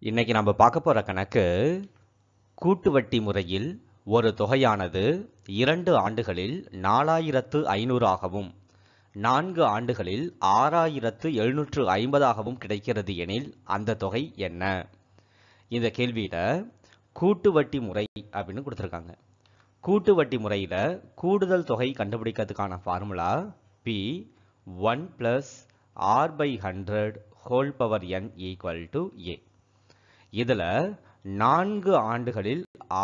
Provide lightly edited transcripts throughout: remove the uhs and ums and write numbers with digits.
இன்னைக்கு நம்ம பார்க்க போற கணக்கு கூட்டு வட்டி முறையில் ஒரு தொகையானது 2 ஆண்டுகளில் 4500 ஆகவும் 4 ஆண்டுகளில் 6750 ஆகவும் கிடைக்கிறது எனில் அந்த தொகை என்ன? இந்த கேள்வியில கூட்டு வட்டி முறை அப்படின்னு கொடுத்திருக்காங்க. கூட்டு வட்டி முறையில கூடுதல் தொகை கண்டுபிடிக்கிறதுக்கான formula P 1 plus R by 100 whole power n equal to A. இதுல 4 ஆண்டுகளில்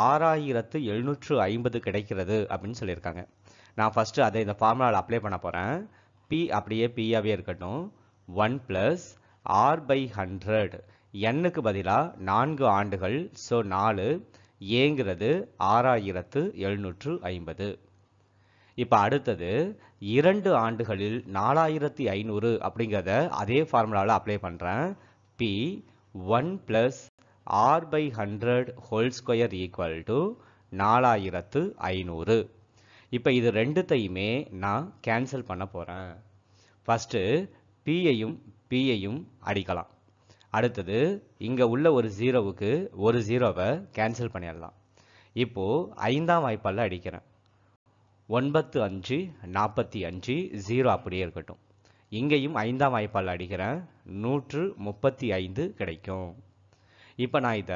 6750 கிடைக்கிறது அப்படின்னு சொல்லியிருக்காங்க. நான் ஃபர்ஸ்ட் அதை இந்த ஃபார்முலாவில் அப்ளை பண்ண போறேன். P அப்படியே P ஆவே இருக்கட்டும். 1 plus R by 100 n-க்கு பதிலா 4 ஆண்டுகள், ஸோ 4, ஏங்கிறது 6750. இப்போ அடுத்தது 2 ஆண்டுகளில் 4500 அப்படிங்கிறத அதே ஃபார்முலாவில் அப்ளை பண்ணுறேன். P 1 plus R by 100 whole square equal to 4500. இப்போ இது ரெண்டுத்தையுமே நான் கேன்சல் பண்ண போகிறேன். ஃபஸ்ட்டு P-யையும் P-யையும் அடிக்கலாம். அடுத்தது இங்கே உள்ள ஒரு ஜீரோவுக்கு ஒரு ஜீரோவை கேன்சல் பண்ணிடலாம். இப்போது 5ஆம் வாய்ப்பால் அடிக்கிறேன். 9 5 45, 0 அப்படியே இருக்கட்டும். இங்கேயும் 5ஆம் வாய்ப்பால் அடிக்கிறேன். 135 கிடைக்கும். இப்போ நான் இதை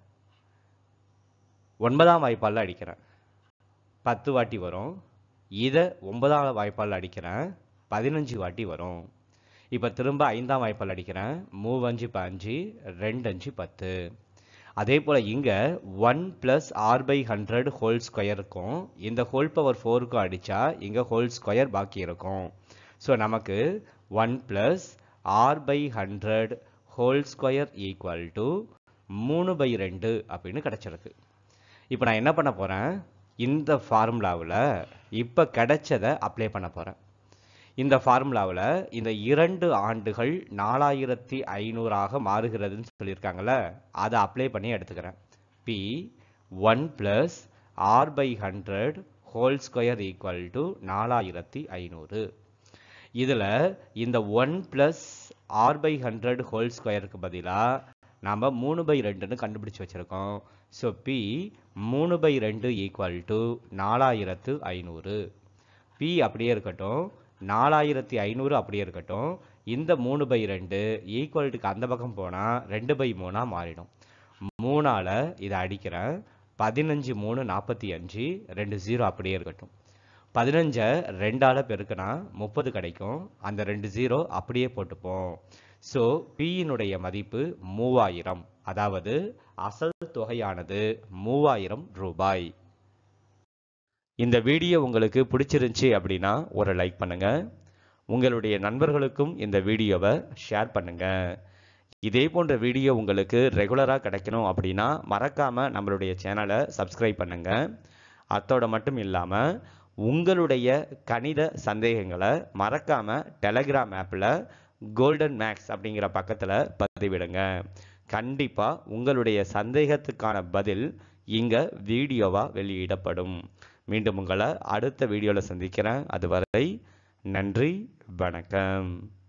9ஆம் வாய்ப்பால் அடிக்கிறேன். 10 வாட்டி வரும். இதை 9ஆம் வாய்ப்பால் அடிக்கிறேன். 15 வாட்டி வரும். இப்போ திரும்ப 5ஆம் வாய்ப்பால் அடிக்கிறேன். 3 5 5, 2 5 10. அதே போல் இங்கே 1 plus R by 100 whole square இருக்கும். இந்த whole power 4க்கும் அடித்தா இங்கே whole square பாக்கி இருக்கும். ஸோ நமக்கு 1 plus R by 100 whole square equal to 3/2 அப்படின்னு கிடைச்சிருக்கு. இப்போ நான் என்ன பண்ண போகிறேன், இந்த ஃபார்முலாவில் இப்போ கிடைச்சதை அப்ளை பண்ண போகிறேன். இந்த ஃபார்முலாவில் இந்த 2 ஆண்டுகள் 4500 மாறுகிறதுன்னு சொல்லியிருக்காங்கல்ல, அதை அப்ளை பண்ணி எடுத்துக்கிறேன். P 1 plus R by 100 whole square equal to 4500. இதில் இந்த 1 plus R by 100 whole squareக்கு பதிலாக நாம் 3/2ன்னு கண்டுபிடிச்சு வச்சுருக்கோம். So P 3/2 equal to 4500. P அப்படியே இருக்கட்டும், 4500 அப்படியே இருக்கட்டும். இந்த 3/2 ஈக்குவல்ட்டுக்கு அந்த பக்கம் போனால் 2/3 மாறிடும். 3ஆல் இதை அடிக்கிறேன். 15 3 45, 2 0 அப்படியே இருக்கட்டும். 15 2ஆல் பெருக்கினா 30 கிடைக்கும். அந்த 2 0 அப்படியே போட்டுப்போம். ஸோ P-யினுடைய மதிப்பு 3000, அதாவது அசல் தொகையானது 3000 ரூபாய். இந்த வீடியோ உங்களுக்கு பிடிச்சிருந்துச்சி அப்படின்னா ஒரு லைக் பண்ணுங்க. உங்களுடைய நண்பர்களுக்கும் இந்த வீடியோவை ஷேர் பண்ணுங்க. இதே போன்ற வீடியோ உங்களுக்கு ரெகுலராக கிடைக்கணும் அப்படின்னா மறக்காம நம்மளுடைய சேனலை சப்ஸ்கிரைப் பண்ணுங்க. அத்தோட மட்டும் இல்லாமல் உங்களுடைய கணித சந்தேகங்களை மறக்காம டெலகிராம் ஆப்பில் கோல்டன் மேக்ஸ் அப்படிங்கிற பக்கத்தில் பதிவிடுங்க. கண்டிப்பாக உங்களுடைய சந்தேகத்துக்கான பதில் இங்கே வீடியோவாக வெளியிடப்படும். மீண்டும் உங்களை அடுத்த வீடியோவில் சந்திக்கிறேன். அதுவரை நன்றி, வணக்கம்.